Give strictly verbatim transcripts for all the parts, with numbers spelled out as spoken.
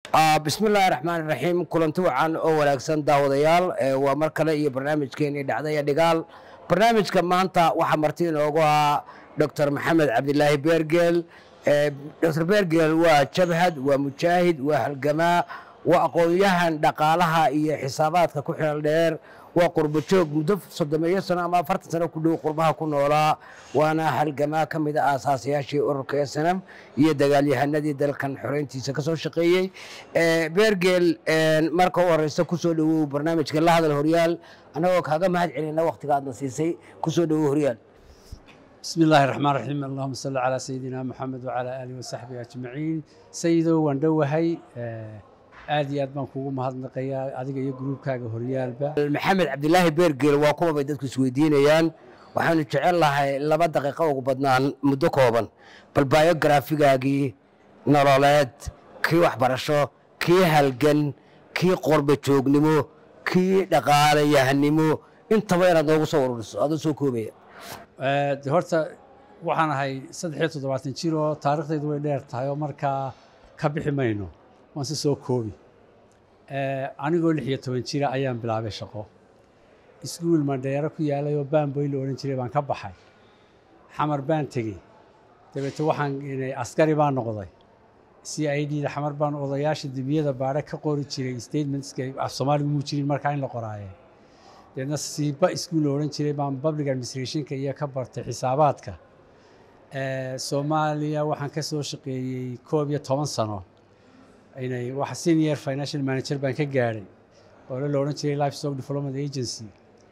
بسم الله الرحمن الرحيم كلنتو عن أول أجسام داوديال ومركلة إيه برنامج كيني دعدية دجال برنامج كمانتا وحمرتين وجوا دكتور محمد عبد الله بيرجل دكتور بيرجل وشبهد ومجاهد وهالجماعة وأقوياها دقالها إيه حسابات كحيل الدير وقرب شوق مدف صدمية سنة ما فرت سنة كله قربها كنا ولا وأنا هالجماعة كم إذا أساسية شيء أورك سنة يدقالي هالندي دل كان حرين تيسكسو شقية بيرجل مركو ورئيس كسولو برنامج كله هذا الهريال أنا وكذا ما هاد علينا وقت قاعد نسيسي كسولو هريال. بسم الله الرحمن الرحيم اللهم صل على سيدنا محمد وعلى آله وصحبه أجمعين. سيدو وندو هاي آدي أدمان كوجو مهاد نقيا أديك يجروب كاجو هريال با. محمد عبد الله بيرجل وقوم بيدك سويدين يان وحنا نشعل الله لما دقيقة وقبضنا مدكوبا بالبايوغرافي جاجي نرالات كي وحبرشة كي هالجن كي قرب شوق نمو كي دقالة يهنمو أنت وين هذا صور هذا سوكوبي. هرتا وحنا هاي صدحيت ودواتين شيرو تاريخ تدوي دير تايو مركا كبيح ماينو وانسي سوكوبي. أنا أقول لحية توين شيرا أيام بلا بشقة. iskuul mandheero ku yaalay oo baanboy la oran jiray baan ka baxay xamar baan tagay dabeetana waxaan inay askari baan noqday C I D da xamar baan odayaasha dibiyada baare ka qori jiray statementska af Soomaaliga muu jirin markaa in la qoraayo deedna siiba iskuul la oran jiray baan public administration-ka iyo ka bartay xisaabaadka ee Soomaaliya waxaan ka soo shaqeeyay koob iyo toban sano inay wax senior financial manager baan ka gaaray oo la oran jiray livestock development agency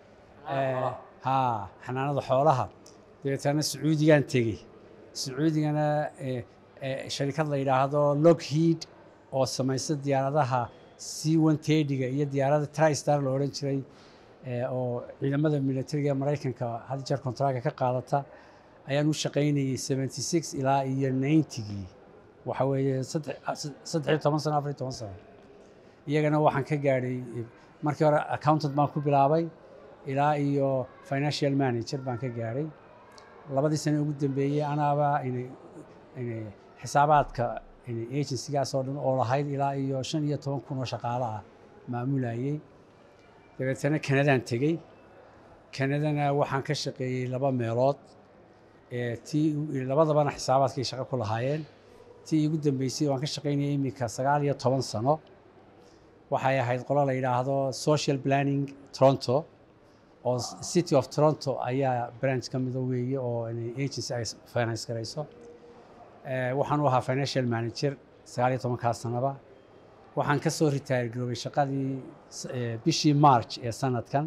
ها حنانada xoolaha deetana Sacuudigan tagay Sacuudigana shirkad la yiraahdo Lockheed oo samaysa diyaaradaha C one thirty ga iyo diyaarada TriStar la oran jiray oo ciidamada militariga Mareykanka had jeer kontraaka ka qaadata ayaan u shaqeynayay seventy-six ilaa iyo ninety gii waxa weeye saddex iyo toban sano afar iyo toban sano iyagana waxaan ka gaaray markii hore accountant baan ku bilaabay ilaa iyo financial manager baan ka gaaray labadii sano ugu dambeeyay anaaba inay inay xisaabaadka inay agency-gaas oo dhan oo lahayd ilaa iyo shan iyo toban kun oo shaqaale ah maamulayay dabeetana Canada-aan tagay Canada-na waxaan ka shaqeeyay laba meelood ee tii labadabana xisaabaadkay shaqo ku lahaayeen tii ugu dambeysay waan ka shaqeynayay imika sagaal iyo toban sano waxay ahayd qolo la yiraahdo social planning Toronto oo City of Toronto ayaa branch ka mid ah weeye oo agency ay finance garayso ee waxaan u ahaa financial manager sagaal iyo toban ka sanaba waxaan ka soo retire garoobay shaqadii bishii March ee sanadkan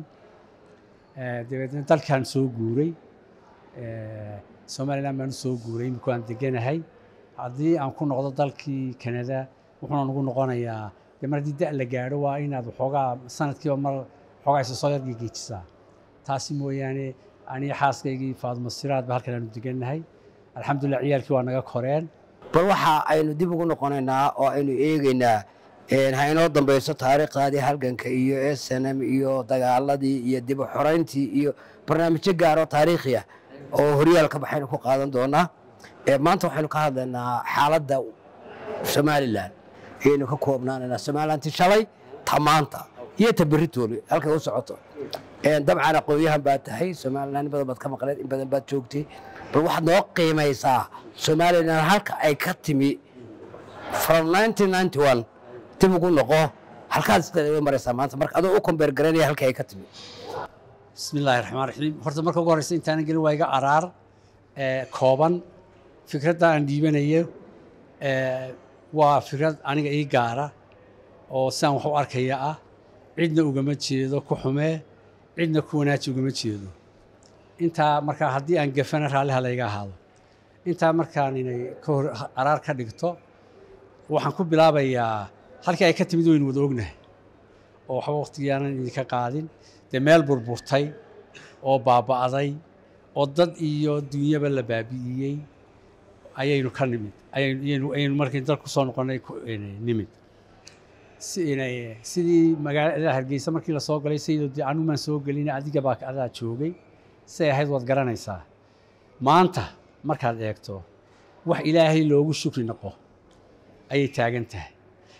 ee dabeedna dalkan soo guuray ee Soomaaliland baan soo guuray markaan deganahay haddii aan ku noqdo dalkii Canada wuxuu nagu noqonayaa markii da la gaaro waa inaad waxoogaa sanadkiiba mar waxoogaa soo yar gigijisaa taasi mooyaane ani xaaskaygii Faadmo Siraad ba halkan aanu deganahay alxamdulillah ciyaalkii waa naga koreen bal waxa aynu dib ugu noqonaynaa oo aynu eegaynaa een haynoo dambayso taariikhdaadii halganka iyo S N M iyo dagaaladii iyo dib u xoreyntii iyo barnaamijyo gaar oo taariikhi ah oo horyaal ka baxaynu ku qaadan doonaa ee maanta waxaynu ka hadlaynaa xaaladda Somaliland aynu ka koobnaanayna Somaliland shalay tamaanta iyo tabaritooli halka u socoto ee dabcan aqoonyahan baa tahay Somaliland badan baad ka maqleed in badan baad joogtay bal waxaad noo qiimaysaa Somaliland halka ay ka timi from nineteen ninety-one dib ugu noqo halkaas ay maraysaa maanta marka adoo u compare garanaya halka ay ka timi bismillaahir rahmaanir rahiim horta marka ugu horeysa intaan gelin waa iga araar ee kooban fikradda aan dhiibanayo ee waa fikrad aniga ii gaara oo saan wax u arkaya ah cidna ugama jeedo ku xumee cidna ku wanaaji ugama jeedo intaa marka haddii aan gafana raaliha layga ahaado intaa markaan inay ka hor araar ka dhigto waxaan ku bilaabayaa halkii ay ka timid waynu wada ognahay oo waxba waqtigiyaanan idinka qaadin dee meel burburtay oo baaba'day oo dad iyo dunyaba la baabi'iyey ayaynu ka nimid ayaynu ayaynu markii dal ku soo noqonay nimid si inay sidii magaalada Hargeysa markii la soo galay sayidoo anu ma soo galin adiga baa adaa joogay say ahayd wad garanaysaa maanta markaad eegto wax ilaahay loogu shukri noqo ayay taagan tahay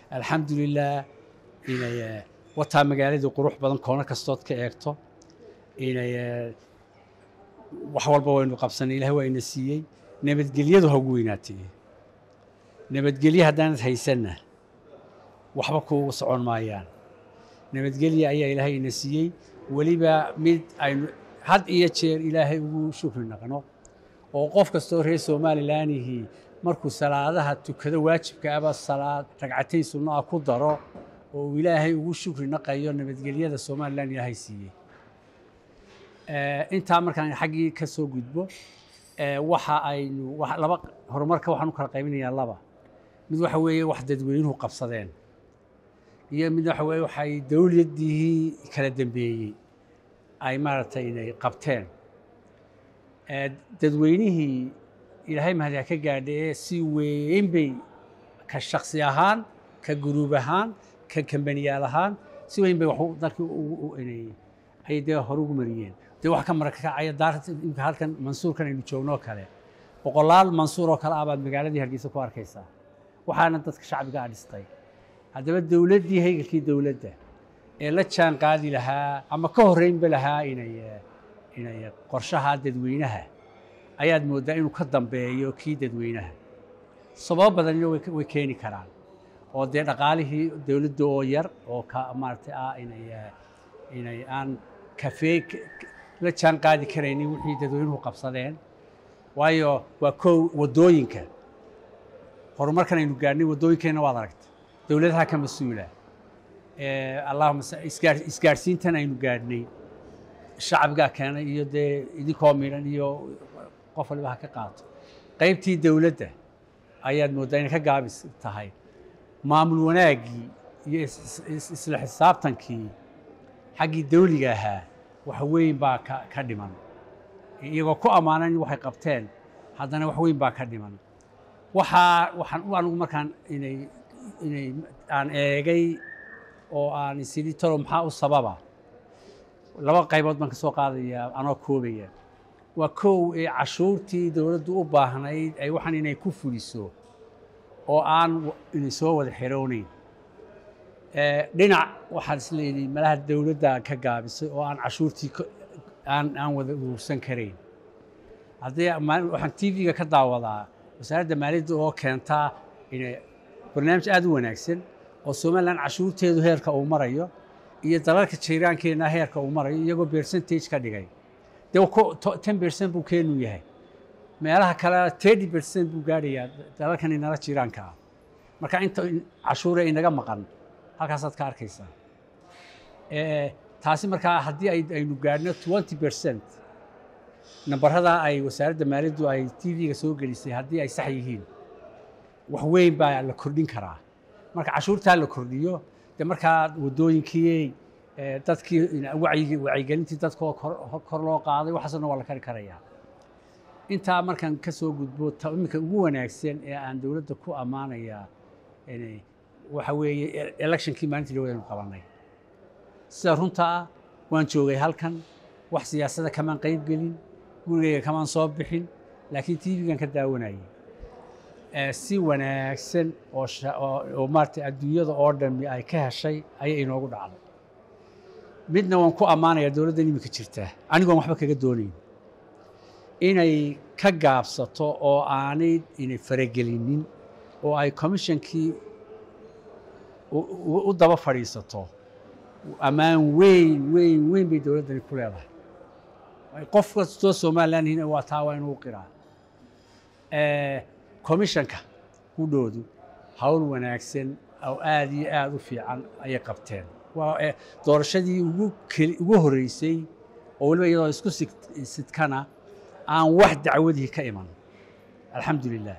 alxamdulilah inay wataa magaaladii qurux badan koona kastood ka eegto inay wax walba waynu qabsanay ilaahay waa ina siiyey nabadgelyadu ha ugu weynaatay nabadgelyo haddaanad haysanna waxba kuugu socon maayaan nabadgelya ayaa ilaahay ina siiyey weliba mid aynu had iyo jeer ilaahay ugu shukri naqno oo qof kastoo reer somalilanihii markuu salaadaha tukado waajibka aba salaad ragcatayn sunno ah ku daro oo uu ilaahay ugu shukri naqayo nabadgelyada somalilan ilaahay siiyey intaa markaan xaggii ka soo gudbo waxa aynu laba horumarka waxaan u kala qaybinayaa laba mid waxa weeye wax dadweynuhu qabsadeen iyo mid waxa weeye waxay dowladdii kala dambeeyey ay maaragtay inay qabteen dadweynihii ilaahay mahadiha ka gaadhay si weyn bay ka shaksi ahaan ka guruub ahaan ka kambaniyaal ahaan si weyn bay wax dalkii inay ay dee hore ugu mariyeen dee wax ka marakacaya daarta imka halkan mansuurkan aynu joogno kale boqolaal mansuur oo kale ah baad magaaladii hargeysa ku arkaysaa waxaana dadka shacbiga ah dhistay haddaba dowladdii haygalkii dowladda ee la jaan qaadi lahaa ama ka horreynba lahaa inay inay qorshaha dadweynaha ayaad mooddaa inuu ka dambeeyo kii dadweynaha sababo badanina way keeni karaan oo dee dhaqaalihii dowladda oo yar oo ka maaragtay ah inay inay aan kafee la jaan qaadi karaynin wixii dadweynuhu qabsadeen waayo waa kow waddooyinka horumarkan aynu gaadhnay waddooyinkeenna waad aragta dowladaha ka mas-uula allahuma isgaadhsiintan aynu gaadhnay shacbigaa keenay iyo dee idinkoo midhan iyo qof waliba ha ka qaato qaybtii dowladda ayaad mooddaa inay ka gaabis tahay maamul wanaaggii iyo isla xisaabtankii xaggii dawliga ahaa wax weyn baa ka dhiman iyagoo ku ammaanan waxay qabteen haddana wax weyn baa ka dhiman waxaa waxaan u anigu markaan inay inay aan eegay oo aan isidhi talo maxaa u sababa laba qaybood baan ka soo qaadayaa anoo koobaya waa kow ee cashuurtii dowladdu u baahnayd ay waxaan inay ku fuliso oo aan inay soo wada xiroonayn dhinac waxaan isleeyahay malaha dowladda ka gaabisay oo aan cashuurtii aan aan wada uruursan karayn haddii waxaan t v-ga ka daawadaa wasaaradda maaliyadda oo keentaa inay barnaamij aad u wanaagsan oo somalilan cashuurteedu heerka uu marayo iyo dalalka jiiraankeenna heerka uu marayo iyagoo percentage ka dhigay dee ten percent buu keenu yahay meelaha kale thirty percent buu gaadhayaa dalalkan inala jiiraanka ah marka inta cashuure inaga maqan halkaasaad ka arkaysaa taasi markaa haddii aynu gaadhno twenty percent nambarada ay wasaaradda maaliyaddu ay t v-ga soo gelisay haddii ay sax yihiin wax weyn baa la kordhin karaa marka cashuurtaa la kordhiyo dee markaa waddooyinkii dadkii wacyigelintii dadkoo kor loo qaaday waxaasna waa la kari karayaa intaa markaan ka soo gudbo iminka ugu wanaagsan ee aan dowladda ku ammaanayaa waxa weeye electionkii maalintii dhawaynu qabanay sida runta ah waan joogay halkan wax siyaasadda kamaan qayb gelin gurigayga kamaan soo bixin laakiin t v-gan ka daawanayay si wanaagsan oo maaragtay adduunyada oo dhammi ay ka heshay ayay inoogu dhacday midna waan ku ammaanayaa dowladdan iminka jirta anigoon waxba kaga doonayn inay ka gaabsato oo aanay inay faragelinin oo ay commissionkii u daba fadhiisato ammaan weyn weyn weyn bay dowladdani ku leedahay qof kastoo somalilan waa taa waa inuu qiraa commissionka hudhoodu hawl wanaagsan oo aad iyo aad u fiican ayay qabteen waa doorashadii ugu horreysay oo weliba iyadoo isku sidkana aan wax dacwadii ka iman alxamdulilah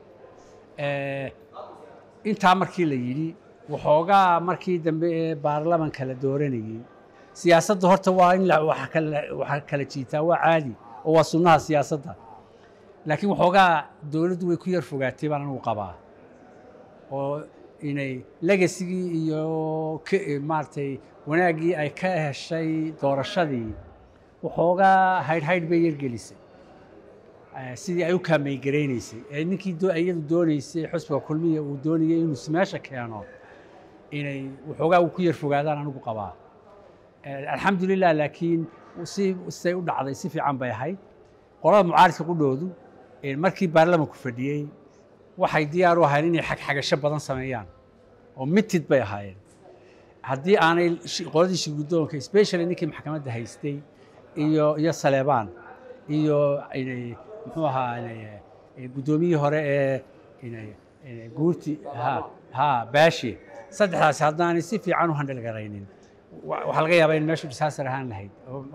intaa markii la yidhi waxoogaa markii dambe ee baarlamanka la dooranayey siyaasadda horta waa in waxa kala jiitaa waa caadi oo waa sunnaha siyaasadda laakiin waxoogaa dowladdu way ku yar fogaatay baan anigu qabaa oo inay legasigii iyo maaragtay wanaaggii ay ka heshay doorashadii waxoogaa haydhhaydh bay yargelisay sidii ay u kaameygaraysay ee ninkii iyadu doonaysay xusbiga kulmiya uu doonayay inuu meesha keeno inay waxoogaa ku yar fogaadaan anigu qabaa alxamdulilah laakiin si say u dhacday si fiican bay ahayd qolada mucaaridka qudhoodu markii baarlamanku fadhiyey waxay diyaar u ahaayeen inay xagxagasho badan sameeyaan oo mitid bay ahaayeen haddii aanay qoladii shirguddoonka especially ninkii maxkamadda haystay iyo iyo saleebaan iyo muxuu ahaa guddoomiyihii hore ee guurti ha ha baashi saddexdaasi haddaanay si fiican u handhal garaynin waxaa laga yaabaa in meeshu disaasar ahaan lahayd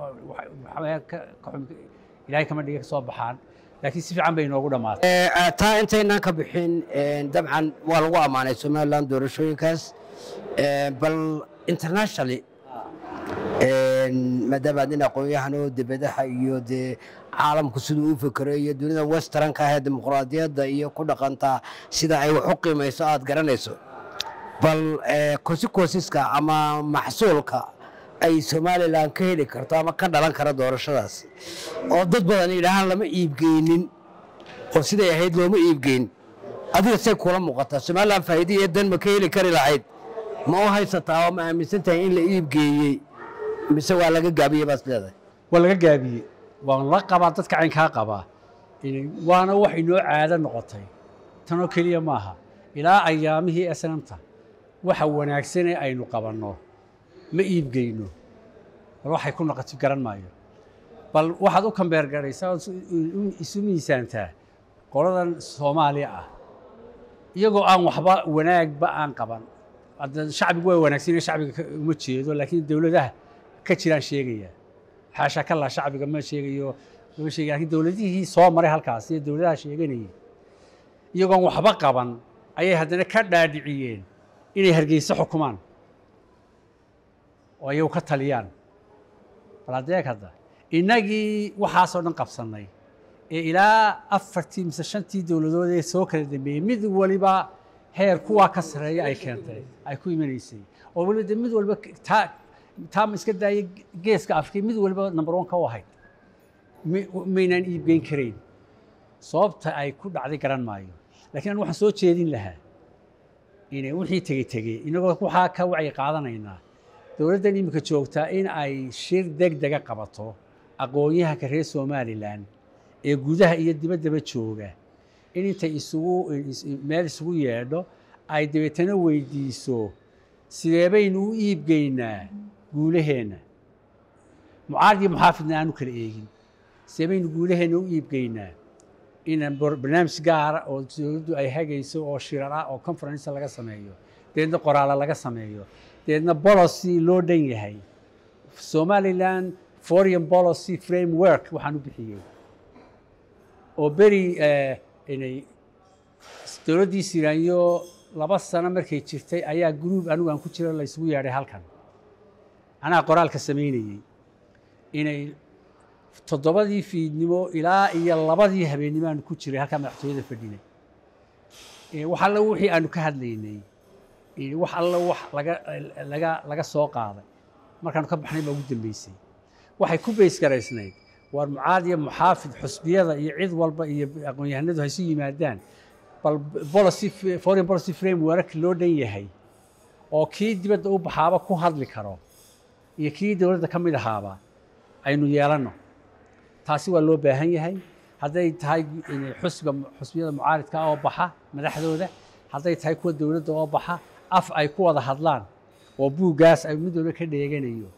ilaahay kama dhiga ka soo baxaan laakiin si fiican bay inoogu dhammaatay taa intaynaan ka bixin dabcan waa lagu ammaanay somaliland doorashooyinkaas bal internationally maadaama nin aqoon-yahan oo dibadaha iyo dee caalamku siduu u fekero iyo dunida westernka ah ee dimuqraadiyadda iyo ku dhaqantaa sida ay wax u qiimayso aad garanayso bal consequenceska ama maxsuulka ay somaliland ka heli karto ama ka dhalan kara doorashadaas oo dad badan yidhaahaan lama iibgeynin oo siday ahayd looma iibgeyn adiga say kula muuqataa somaliland faa'iido iyo dan ma ka heli kari lahayd ma u haysataa oo ma aaminsan tahay in la iibgeeyey mise waa laga gaabiyey baas leedahay waa laga gaabiyey waan la qabaa dadka caynkaa qabaa waana wax inoo caado noqotay tanoo keliya maaha ilaa ayaamihii asnamta waxa wanaagsanee aynu qabanno ma iibgeyno bal waxay ku noqotay garan maayo bal waxaad u kambeer garaysaa isu miisaantaa qoladan soomaaliya ah iyagoo aan waxba wanaagba aan qaban hadda shacbigu waa wanaagsan shacbiga uma jeedo laakiin dowladaha ka jiraan sheegaya xaasha kala shacbiga ma sheegayo ma sheegayo laakiin dowladihii soo maray halkaas iyo dowladaha sheeganayay iyagoo waxba qaban ayay haddana ka dhaadhiciyeen inay hargeysa xukumaan oo ayagu ka taliyaan bal adeeg hadda innagii waxaasoo dhan qabsannay ee ilaa afartii mise shantii dowladood ee soo kala dambeeyey mid waliba heer kuwaa ka sarreeya ay keentay ay ku imanaysay oo waliba de mid walba taa taa ma iska daayay geeska afrika mid waliba number one ka u ahayd maynaan iibgeyn karayn sababta ay ku dhacday garan maayo laakiin anu waxaan soo jeedin lahaa inay wixii tegey tegey inagoo waxaa ka wacyi qaadanaynaa dowladdan iminka joogtaa in ay shir degdega qabato aqoon-yahanka reer somalilan ee gudaha iyo dibaddaba jooga in intay isugu meel isugu yeedho ay dabeetana weydiiso sidee baynu u iibgeynaa guulaheenna mucaarad iyo muxaafidna aanu kala eegin sidee baynu guulaheenna u iibgeynaa in barnaamij gaara oo dowladdu ay hagayso oo shirar ah oo conference laga sameeyo deedna qoraalo laga sameeyo deedna policy loo dhan yahay somaliland foreign policy framework waxaan u bixiyey oo beri inay dowladdii siraanyo laba sano markay jirtay ayaa group anigu aan ku jiro la isugu yeedhay halkan anaa qoraalka samaynayey inay toddobadii fiidnimo ilaa iyo labadii habeennimo aanu ku jiray halkaa madaxtooyada fadhinay wax alla wixii aanu ka hadlaynay wax alla wax laga laga laga soo qaaday markaanu ka baxnay baa ugu dambeysay waxay ku bays garaysnayd waar mucaad iyo muxaafid xusbiyada iyo cid walba iyo aqoon-yahanadu haysu yimaadaan bal policy foreign policy framework loo dhan yahay oo kii dibadda u baxaaba ku hadli karo iyo kii dowladda ka mid ahaaba aynu yeelanno taasi waa loo baahan yahay hadday tahay xusbiga xusbiyada mucaaridka oo baxa madaxdooda hadday tahay kuwa dowladda oo baxa af ay ku wada hadlaan oo buuggaas ay mid walba ka dheeganayo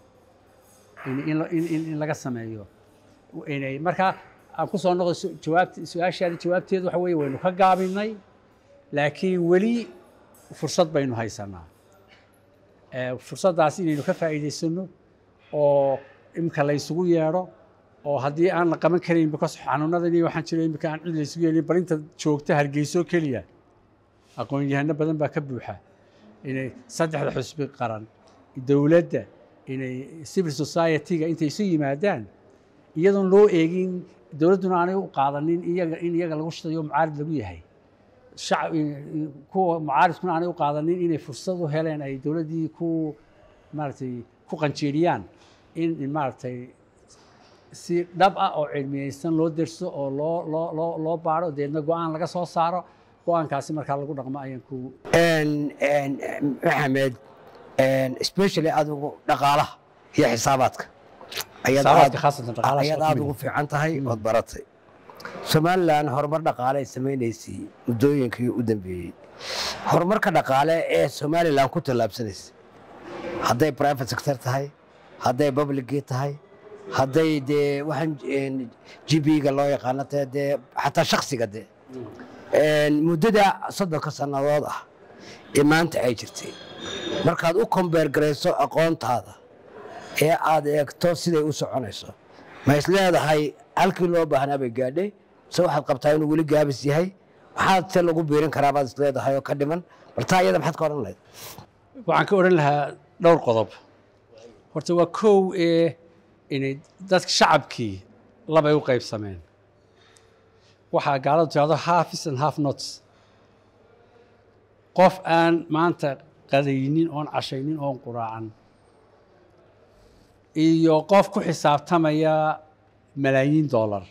in laga sameeyo markaa aan ku soo noqdo jawaabta su-aashaada jawaabteedu waxa weeye waynu ka gaabinay laakiin weli fursad baynu haysanaa fursaddaas inaynu ka faa'iidaysano oo imika la isugu yeedho oo haddii aan la qaban karayn because xanuunadani waxaan jiro imika aan cid la isugu yeelin bal inta joogta hargeyso keliya aqoon-yahano badan baa ka buuxa inay saddexda xusbi qaran dowladda inay civil society-ga intay isu yimaadaan iyadoon loo eegin dowladduna aanay u qaadanin iyaga in iyaga lagu shitayo mucaarid lagu yahay shacab kuwa mucaaridkuna aanay u qaadanin inay fursad u heleen ay dowladdii ku maaragtay ku qanjeeriyaan in maaragtay si dhab ah oo cilmiyeysan loo derso oo loo loo loo loo baaro deedna go-aan laga soo saaro go-aankaasi markaa lagu dhaqmo ayaan ku maxamed especially adigu dhaqaalaha iyo xisaabaadka xisaabaadka khaasatan dhaqaalaha ayaad aad ugu fiican tahay ood baratay Somaliland horumar dhaqaale ay sameynaysi muddooyinkii u dambeeyay horumarka dhaqaale ee Somaliland ku tallaabsanaysay hadday private sector tahay hadday public tahay hadday de waxaan G B-ga loo yaqaan de xataa shakhsiga de een muddada soddon sanadood ah ee maanta ay jirtay markaad u compare gareyso aqoontaada ee aad eegto siday u soconayso ma isleedahay halkii loo baahnaa bay gaadhay soo waxaad qabtaa inuu weli gaabis yahay waxaad se lagu biirin karaa baad isleedahay oo ka dhiman marta iyada maxaad ka oran lahayd waxaan ka oran lahaa dhowr qodob horta waa kow ee inay dadka shacabkii labay u qaybsameen waxaa gaaladu tiraahdo half is and half nots qof aan maanta qadaynin oon cashaynin oon quraacan iyo qof ku xisaabtamaya malaayiin dollar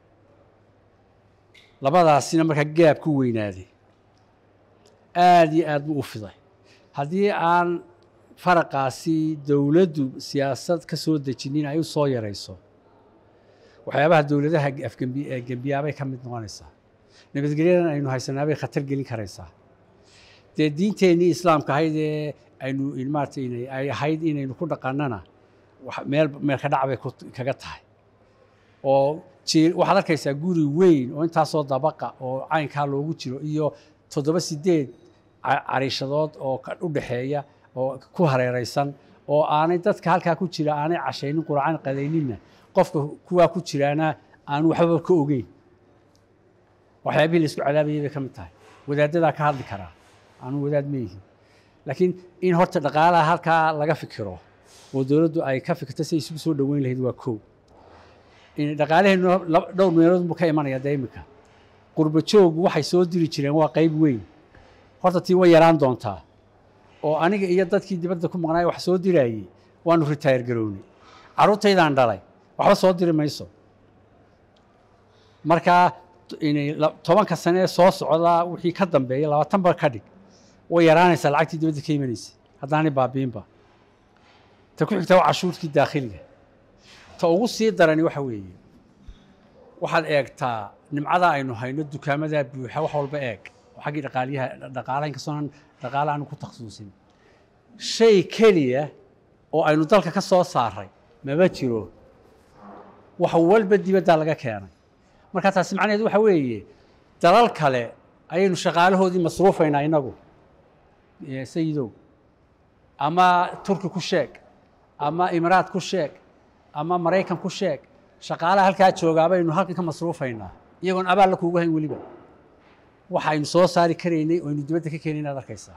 labadaasina markaa gaab ku weynaaday aad iyo aad buu u fiday haddii aan faraqaasi dowladdu siyaasad ka soo dejinin ay u soo yarayso waxyaabaha dowladaha afgembiyaabay ka mid noqonaysaa nabadgelyadan aynu haysanaabay khatar gelin karaysaa dee diinteennii islaamka ahayd ee aynu maaragtay ay ahayd inaynu ku dhaqannana meel meel ka dhac bay kaga tahay oo waxaad arkaysaa guri weyn oo intaasoo dabaqa oo caynkaa loogu jiro iyo toddoba sideed cariishadood oo u dhaxeeya oo ku hareeraysan oo aanay dadka halkaa ku jira aanay cashaynin quraacan qadayninna qofka kuwaa ku jiraana aan waxba ka ogeyn waxyaabihii la isku cadaabayay bay ka mid tahay wadaadadaa ka hadli karaa aanu wadaad ma yihin laakiin in horta dhaqaalaha halkaa laga fikiro oo dowladdu ay ka fikirto si ay isugu soo dhoweyn lahayd waa kow dhaqaalaheennu dhowr meelood buu ka imanaya dee iminka qurba jooggu waxay soo diri jireen waa qayb weyn horta tii way yaraan doontaa oo aniga iyo dadkii dibadda ku maqnaay wax soo diraayey waanu retire garownay carruurtaydaan dhalay waxba soo diri mayso markaa inay tobanka sane ee soo socdaa wixii ka dambeeya labaatan bar ka dhig way yaraanaysaa lacagtii dibadda ka imanaysa haddaanay baabiinba ta ku xigtaa waa cashuurkii daakhiliga ta ugu sii darani waxa weeye waxaad eegtaa nimcada aynu hayno dukaamadaa buuxa wax walba eeg oo xaggii dhaqaaliyaha dhaqaalaha inkastoonan dhaqaala aanu ku takhasuusin shay keliya oo aynu dalka ka soo saaray maba jiro wax walba dibaddaa laga keenay marka taasi macnaheedu waxa weeye dalal kale ayaynu shaqaalahoodii masruufaynaa inagu sayidow ama turki ku sheeg ama imaraad ku sheeg ama maraykan ku sheeg shaqaalaha halkaa joogaa baynu halkan ka masruufaynaa iyagoon abaalla kuugu hayn weliba waxaynu soo saari karaynay oo aynu dibadda ka keenay inaad arkaysaa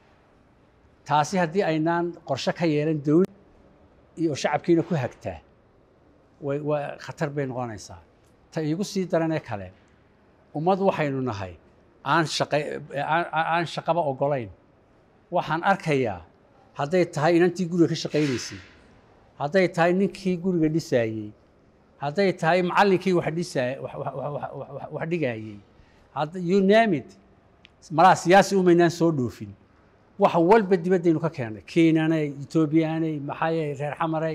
taasi haddii aynaan qorshe ka yeelan dowlad iyo shacabkiina ku hagtaa way waa khatar bay noqonaysaa ta iigu sii daranee kale ummad waxaynu nahay aan shaqa aan shaqaba ogolayn waxaan arkayaa hadday tahay inantii guriga ka shaqaynaysay hadday tahay ninkii guriga dhisaayey hadday tahay macallinkii wax dhisaay wax dhigaayey you name it malaa siyaasi umaynaan soo dhoofin wax walba dibaddaynu ka keennay kenyanay etoobiyaanay maxaayay reer xamaray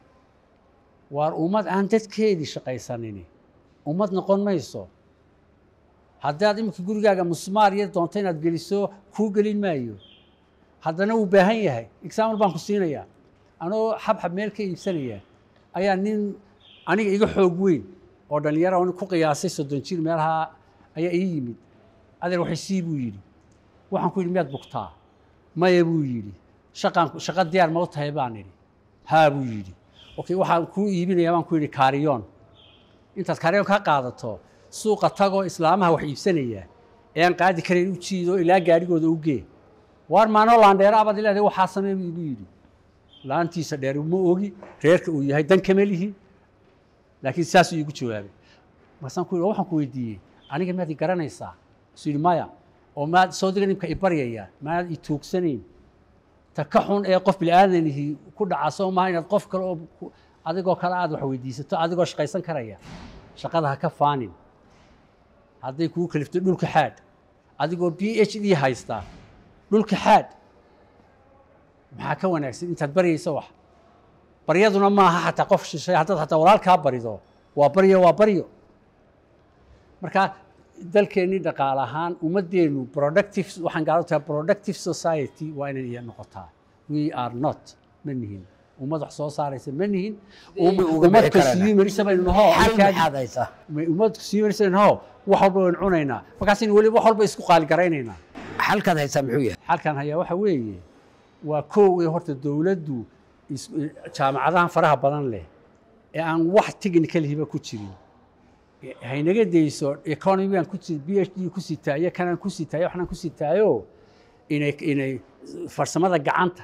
waar ummad aan dadkeedii shaqaysanini ummad noqon mayso haddaad iminka gurigaaga musmaar iyo doonto inaad geliso kuu gelin maayo haddana wuu baahan yahay example baan ku siinayaa anoo xabxab meel ka iibsanaya ayaa nin aniga iga xoog weyn oo dhallinyaro on ku qiyaasay soddon jir meelaha ayaa ii yimid adeer waxay sii buu yidhi waxaan ku yidhi miyaad bugtaa maya buu yidhi shaqaan shaqo diyaar ma u tahay baan idhi haa buu yidhi okay waxaan kuu iibinayaa baan ku yidhi kaariyoon intaad kaariyoon ka qaadato suuqa tagoo islaamaha wax iibsanaya ee aan qaadi karayn u jiido ilaa gaadhigooda u gee waar maanoo laandheera abaad ilaahay waxaa samee buu yidhi laantiisa dheer ma ogi reerka uu yahay dan kama lihi laakiin saasuu iigu jawaabay markaasaan ku yidhi waxaan ku weydiiyey aniga miyaad i garanaysaa isu yidhi maya oo maad soo diga nimka i baryaya maad i tuugsanayn ta ka xun ee qof bilaadanihii ku dhaca soo maaha inaad qof kale oo adigoo kale aad wax weydiisato adigoo shaqaysan karaya shaqada ha ka faanin hadday kuu kalifto dhulka xaad adigoo b h d haystaa dhulka xaad maxaa ka wanaagsan intaad baryaysa wax baryaduna maaha xataa qof shishay haddaad xataa walaalkaa barido waa baryo waa baryo marka dalkeennii dhaqaale ahaan ummaddeenu productive waxaan gaalo tahay productive society waa inay iya noqotaa we are not ma nihin ummad wax soo saaraysa ma nihin ummad consumerisa baynu naho ummad consumerisa baynu naho wax walba waynu cunaynaa markaasaynu weliba wax walba isku qaali garaynaynaa xalkaad haysaa muxuu yahay xalkan hayaa waxa weeye waa koow ee horta dowladdu jaamacadahan faraha badan leh ee aan wax technical hiba ku jirin haynaga dayso economy-gan ku b h d ku sitaayo kanaan ku sitaayo waxnaan ku sitaayo inay inay farsamada gacanta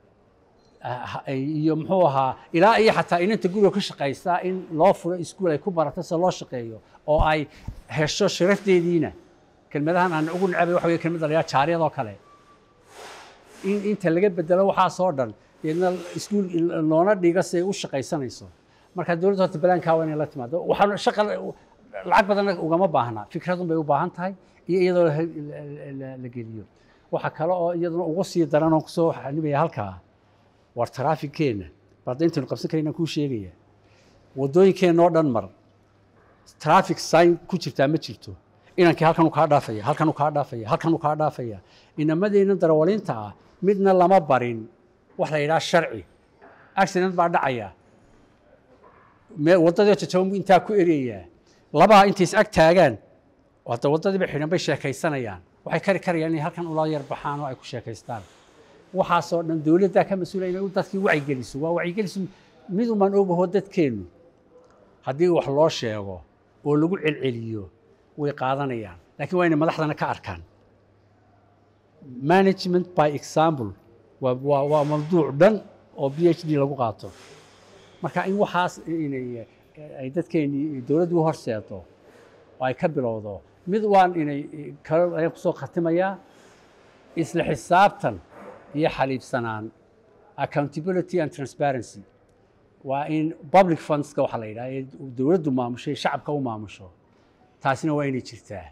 iyo muxuu ahaa ilaa iyo xataa inanta guriga ka shaqaysaa in loo furo iskuul ay ku barato se loo shaqeeyo oo ay hesho sharafteediina kelmadahan aan ugu necbay waxa wey kelmadda la yidhaha jaaryadoo kale in inta laga bedelo waxaasoo dhan deedna iskuul loona dhiga si ay u shaqaysanayso marka dowladda horta balaankaa waa inay la timaado waxaan shaqa lacag badanna ugama baahna fikradun bay u baahan tahay iyo iyadoo la geliyo waxa kale oo iyaduna ugu sii daran oo kusoo xanibaya halkaa war taraafikeenna baada intaynu qabsan karayna kuu sheegaya waddooyinkeenna oo dhan mar traffic sign ku jirtaa ma jirto inankii halkan uu kaa dhaafaya halkan uu kaa dhaafaya halkan uu kaa dhaafaya inamadeenna darawaliinta ah midna lama barin wax la yidhaha sharci accident baa dhacaya waddadii jajaban intaa ku ereyaa labaha intay is ag taagaan hadda waddadiiba xidhan bay sheekaysanayaan waxay kari karayaan inay halkan ula yar baxaan oo ay ku sheekaystaan waxaasoo dhan dowladdaa ka mas-uula inay dadkii wacyigeliso waa wacyigeliso mid umaan ogaho dadkeennu haddii wax loo sheego oo lagu celceliyo way qaadanayaan laakiin waa inay madaxdana ka arkaan management by example waa waa mawduuc dhan oo b h d lagu qaato marka in waxaas inay ay dadkeennii dowladdu u horseedo oo ay ka bilowdo mid waan inay kale ayaan kusoo khatimayaa isla xisaabtan iyo xaliibsanaan accountability and transparency waa in public fundska waxa la yidhaha ee dowladdu maamushay shacabka u maamusho taasina waa inay jirtaa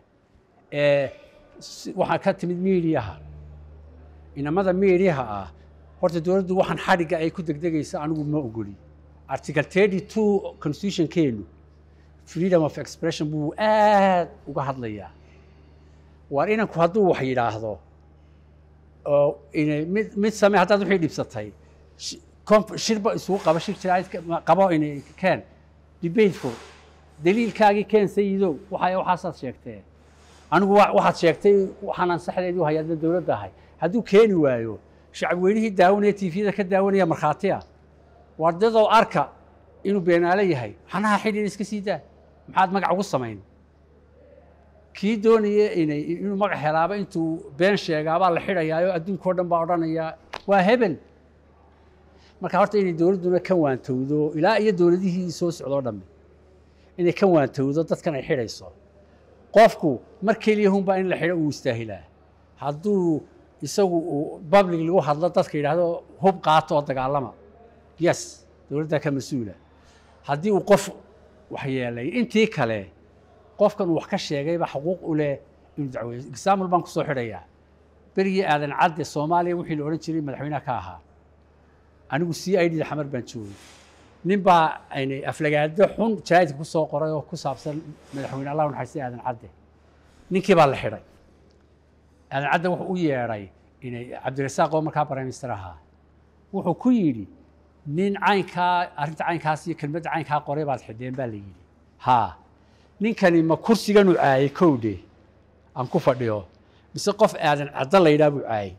waxaa ka timid miidiyaha inamada miidiyaha ah horta dowladdu waxaan xadhigga ay ku degdegaysa anigu ma ogoli article thirty two constitutionkeenu freedom of expression buu aad uga hadlayaa waar inanku hadduu wax yidhaahdo oo inay mid mid samee haddaad wixii dhibsatay shirba isugu qaba shir jiraayad qabo inay keen debate for daliilkaagii keen sayidow waxay waxaasaad sheegtee anigu waxaad sheegtay waxaan ansaxdeedii u hayaa dowladda ahay hadduu keeni waayo shacab weynihii daawanaya tifyada ka daawanaya markhaatiya wardadoo arka inuu beenaale yahay xanaha xidhin iska sii daa maxaad magac ugu samayn kii doonaya inay inuu magac helaaba intuu been sheegaabaa la xidhayaayo adduunkao dhan baa odhanayaa waa hebel marka horta inay dowladduna ka waantowdo ilaa iyo dowladihii soo socdoo dhamme inay ka waantowdo dadkan ay xidhayso qofku mar keliyahunbaa in la xidho uu istaahilaa hadduu isagu uu public lagu hadlo dadka yidhaahdo hub qaato oo dagaalama yes dowladdaa ka mas-uula haddii uu qof wax yeelay intii kale qofkan uu wax ka sheegayba xuquuq u leh inuu dacweeyo example baan kusoo xidhayaa berigii aadan cadde soomaaliya wixii la odhan jiray madaxweynaha ka ahaa anigu c i d da xamar baan joogay nin baa aynay aflagaado xun jaraa'idka ku soo qoray oo ku saabsan madaxweyne allah u naxariistay aadan cadde ninkii baa la xidhay aadan cadde wuxuu u yeedhay inay cabdirasaaq oo markaa prime minister ahaa wuxuu ku yidhi nin caynkaa arrinta caynkaas iyo kelmadda caynkaa qoray baad xidheen baa la yidhi haa ninkani ma kursiganuu caayay kowdhe aan ku fadhiyo mise qof aadan cadda la yidhaha buu caayay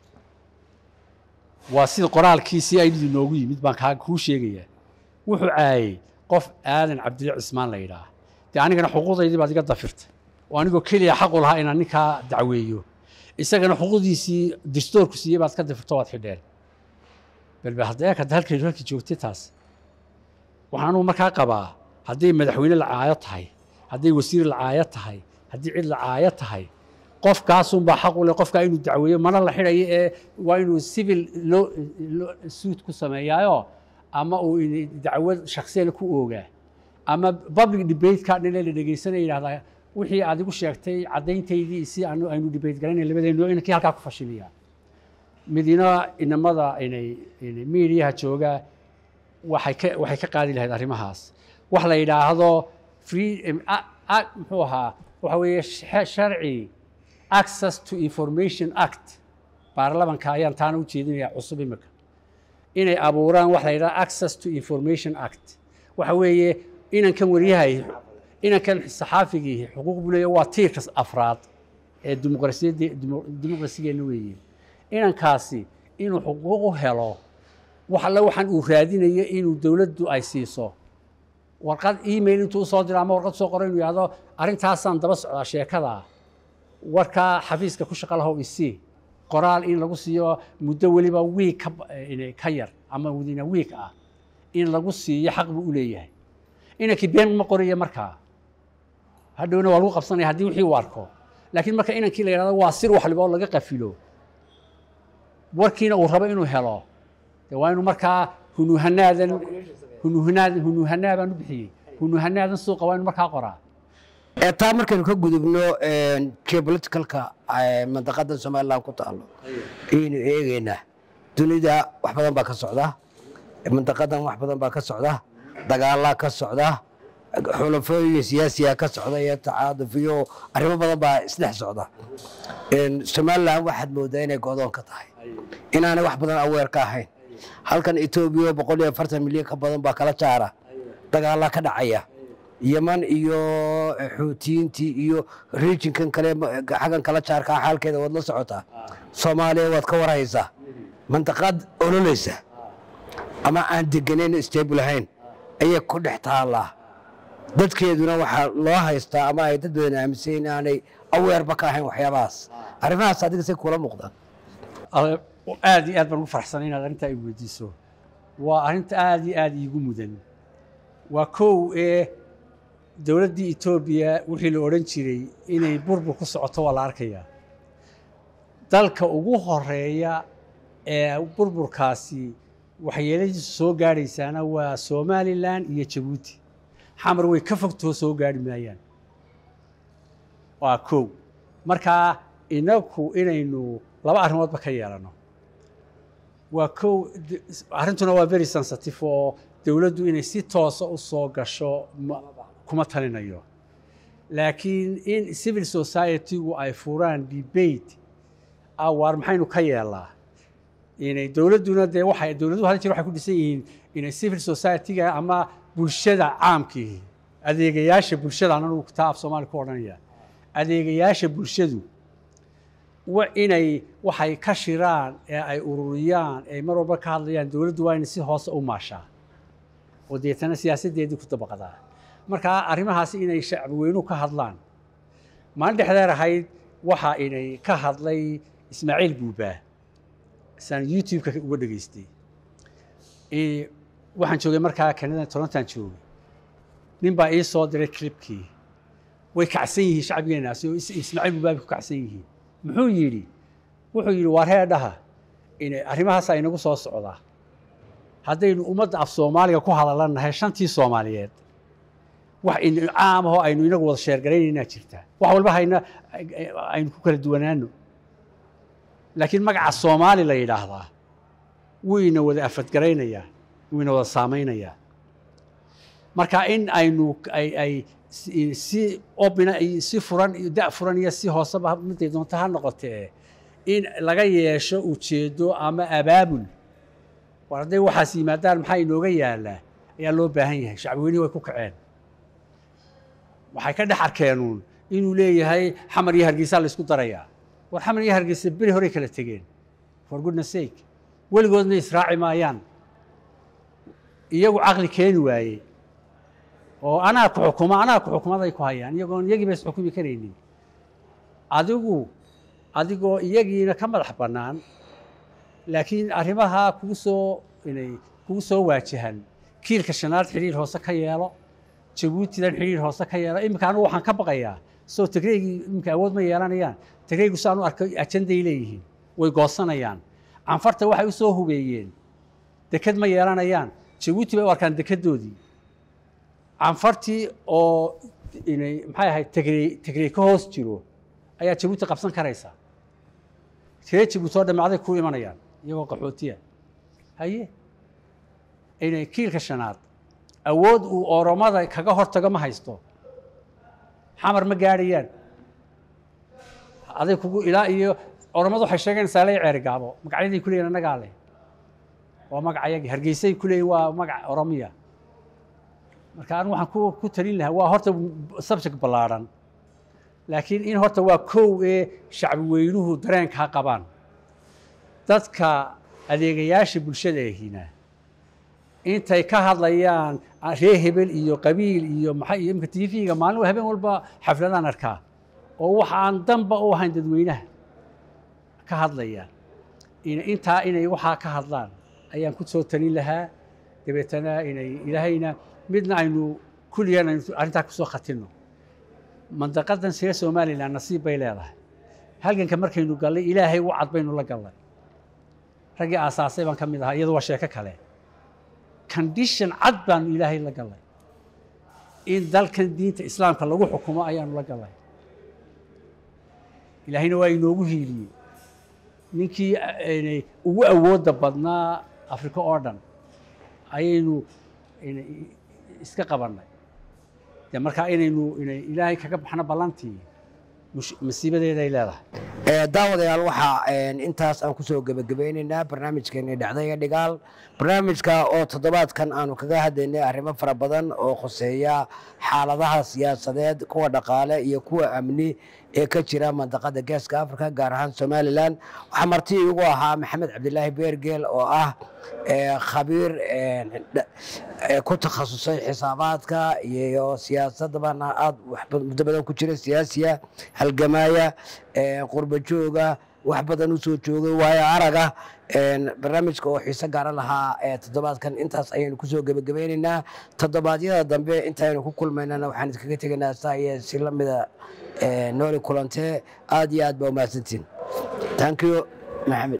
waa sida qoraalkii c i d du noogu yimid baan kaa kuu sheegayaa wuxuu caayay qof aadan cabdille cismaan la yidhaah dee anigana xuquuqdaydii baad iga dafirtay oo anigoo keliya xaqu lahaa inaan ninkaa dacweeyo isagana xuquuqdiisii dastoorku siiyey baad ka dafirto waad xidheen balba hadda eekada halkay halkii joogtay taas waxaan anugu markaa qabaa hadday madaxweyne la caayo tahay hadday wasiir la caayo tahay haddii cid la caayo tahay qofkaasunbaa xaq u leh qofkaa inuu dacweeyo mana la xidhayo ee waa inuu civil loo suit ku sameeyaayo ama uu dacwad shaksiyana ku oogaa ama public debate-ka dhine la dhegaysanaya yidhahdaa wixii aad igu sheegtay caddayntaydii si aanu aynu debate garanay labadeenno inankii halkaa ku fashiliyaa midina inamada inay inay miidiyaha jooga waxay ka waxay ka qaadi lahayd arrimahaas wax la yidhaahdo free muxuu ahaa waxa weeye sharci access to information act baarlamanka ayaan taana u jeedinayaa cusub imika inay abuuraan wax la yidhaahdo access to information act waxa weeye inankan waryahay inankan saxaafigii xuquuq buu leeyahay waa tiirka afraad ee dimuqraasiyadda dimuqraasigeena weeye inankaasi inuu xuquuq u helo wax alla waxaan uu raadinayo inuu dowladdu ay siiso warqad email intuu soo diro ama warqad soo qoro inuu yidhaahdo arrintaasaan daba socdaa sheekada warka xafiiska ku shaqo lahow isii qoraal in lagu siiyo muddo weliba week ka ka yar ama within a week ah in lagu siiyo xaq buu u leeyahay inankii been ma qorayo markaa hadhowna waa lagu qabsanaya haddii wixii uu arko laakiin marka inankii la yidhahdo waa sir wax liba oo laga qafilo warkiina uu rabo inuu helo dee waa inuu markaa hunuuhanaadan hunuuhanaadan hunuuhanaa baan u bixiyey hunuuhanaadan suuqa waa inuu markaa qoraa taa markaynu ka gudubno geopoliticalka mandaqada somaliland ku taalo ayaynu eegaynaa dunida wax badan baa ka socda mandaqadan wax badan baa ka socda dagaalaa ka socda xulafooyin siyaasiya ka socda iyo tacaaduf iyo arrimo badan baa isdhex socda somaliland waxaad moodaa inay go'doon ka tahay inaanay wax badan aweer ka ahayn halkan etoobiya boqol iyo afartan milyan ka badan baa kala jaara dagaalaa ka dhacaya yeman iyo xuutiyiintii iyo regionkan kale xaggan kala jaarkaa xaalkeeda waad la socotaa soomaaliya waad ka warhaysaa mandaqad ololaysa ama aan deganayn stable ahayn ayay ku dhex taallaa dadkeeduna waxaa loo haystaa ama ay dad badan aaminsan inaanay aweerba ka ahayn waxyaabahaas arrimahaas adiga say kula muuqdaan aad iyo aad baan ugu faraxsanay inaad arrintaa i weydiiso waa arrinta aad iyo aad iigu mudan waa kow ee dowladdii etoobiya wixii la odhan jiray inay burbur ku socoto waa la arkayaa dalka ugu horeeya ee burburkaasi waxyeeladiisu soo gaadhaysaana waa somalilan iyo jabuuti xamar way ka fogtoo soo gaadhi maayaan waa kow markaa inaku inaynu laba arrimoodba ka yeelanno waa kow arrintuna waa very sensitive oo dowladdu inay si toosa u soo gasho kuma talinayo laakiin in civil society-gu ay furaan debate waar maxaynu ka yeelnaa inay dowladduna dee waxay dowladuhu hadda jir waxay ku dhisan yihiin inay civil society-ga ama bulshada caamkii adeegayaasha bulshada anagu kitaab soomaali ku odhanaya adeegayaasha bulshadu wa inay waxay ka shiraan ee ay ururiyaan ee mar walba ka hadlayaan dowladdu waa inay si hoose u maashaa oo deetana siyaasaddeedii ku dabaqadaa markaa arrimahaasi inay shacbi weynuhu ka hadlaan maalin dhexdeer ahayd waxa inay ka hadlay ismaaciil buubaa saan youtube-ka uga dhegaystay waxaan joogay markaa kanada torontan joogay nin baa ii soo diray clipkii way kacsan yihiin shacbigeenaasi oo ismaaciil buubaa bay ku kacsan yihiin muxuu yidhi wuxuu yidhi waar heedhaha inay arrimahaas inagu soo socdaa haddaynu ummadda af soomaaliga ku hadalanahay shantii soomaaliyeed wax caam ahoo aynu inagu wada sheergaraynaynaa jirtaa wax walba hayna aynu ku kala duwanaano laakiin magaca soomaali la yidhaahdaa wuyna wada afadgaraynayaa wuyna wada saamaynayaa marka in aynu ay si obina si furan iyo da furan iyo si hooseba miday doonta ha noqotee in laga yeesho ujeedo ama abaabul war hadday waxaas yimaadaan maxaa inooga yaalaa ayaa loo baahan yahay shacbi weynihi way ku kaceen waxay ka dhex arkeenuun inuu leeyahay xamar iyo hargeysa la isku darayaa war xamar iyo hargeysa beri horey kala tegeen for goodness sake weligoodna israaci maayaan iyagu caqli keeni waaye oo anaa ku xukuma anaa ku xukumaday ku hayaan iyagoon iyagiiba is xukumi karaynin adigu adigoo iyagiina ka madax bannaan laakiin arrimaha kugu soo inay kugu soo waajahan kiilka shanaad xiriir hoose ka yeelo jabuutidan xiriir hoose ka yeelo iminka anugu waxaan ka baqayaa soo tigreygii iminka awood ma yeelanayaan tigreygu saan u arkay ajanday leeyihiin way goosanayaan canfarta waxay u soo hubeeyeen deked ma yeelanayaan jabuuti bay u arkaan dekedoodii canfartii oo inay maxay ahayd tigrey tigrey ka hoos jiro ayaa jabuuti qabsan karaysaa reejigu soo dhamaaday ku imanayaan iyagoo qaxootiya haye inay kiilka shanaad awood uu oromada kaga hortago ma haysto xamar ma gaarayaan aday kugu ilaa iyo oromadu waxay sheeganaysaa lay ceeri gaabo magacyadii ku leeyihiin annagaa leh waa magacayagii hargeysay ku leeyihiin waa magac oromiya marka anigu waxaan ku ku talin lahaa waa horta subject ballaaran laakiin in horta waa kow ee shacbi weynuhu dareenka qabaan dadka adeegayaasha bulshada ahina intay ka hadlayaan reer hebel iyo qabiil iyo maxay imka T V-ga maalin habeen walba xafladaan arkaa oo waxa aan danba u ahayn dadweynaha ka hadlayaan in intaa inay waxa ka hadlaan ayaan ku soo talin lahaa dabeetana inay ilaahayna midna aynu kuliyana arinta ku soo khatino mandaqadan sida Soomaaliland nasiib bay leedahay halganka markaynu galay ilaahay u cad baynu la galay ragii aasaasay baan kamid ahaa iyadoo sheeko kale condition cad baan ilaahay la galay in dalkan diinta islaamka lagu xukumo ayaan la galay ilaahayna waa inoogu hiiliyay ninkii inay ugu awooda badnaa Afrika oo dhan ayaynu iska qabanay de marka inaynu inay ilaahay kaga baxna balantii masiibadeeda ay leedahay ee daawadayaal waxa intaas aan ku soo gabagabeynaa barnaamijkeena dhacday dhigaal barnaamijka oo toddobaadkan aanu kaga hadlaynay arrimo fara badan oo khuseeya xaaladaha siyaasadeed kuwa dhaqaale iyo kuwa amni ee ka jira mandaqada Geeska Afrika gaar ahaan Somaliland waxa marti ugu ahaa Maxamed Cabdilaahi Beergeel oo ah khabiir ku takhasusay xisaabaadka iyo siyaasadda bana aad wax badan ku jira siyaasiga halgamaya qurba jooga wax badan u soo joogay waayo araga barnaamijka oo xiiso gaar lahaa ee toddobaadkan intaas ayaynu ku soo gabagabeynaa toddobaadyada dambe intaaynu ku kulmaynana waxaan iskaga tegaynaa saaya si la mid ah nooli kulante aad iyo aad baa u mahadsantiin thank you Maxamed.